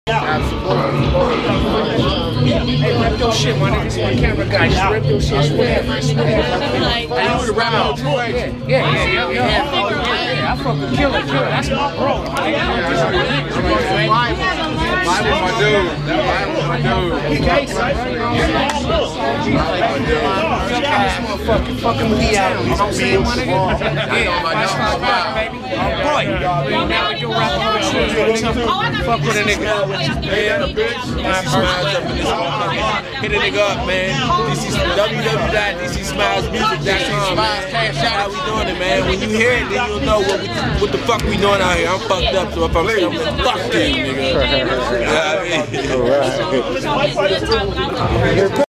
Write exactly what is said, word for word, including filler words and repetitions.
Hey, rep your shit, my nigga. This is my camera guy. Just rep your shit. Swear, man. Swear. Hey, you the rap out too, ain't you? Yeah, yeah, yeah, yeah. Yeah, I fucking kill it, kill it. That's my bro. Why was my dude? That was my dude. He gay, son. This motherfucker fucking with the album. You know what I'm saying, my nigga? Yeah, that's my rap, baby. Oh, boy. You never do rap on the shit. Fuck with a nigga. Yeah, the bitch. Hit a nigga up, man. D C w w w dot d c smiles music dot com. How we doing it, man? When you hear it, then you'll know what, we, what the fuck we doing out here. I'm fucked up, so if I'm saying, fuck them, nigga. You know what I mean? All right.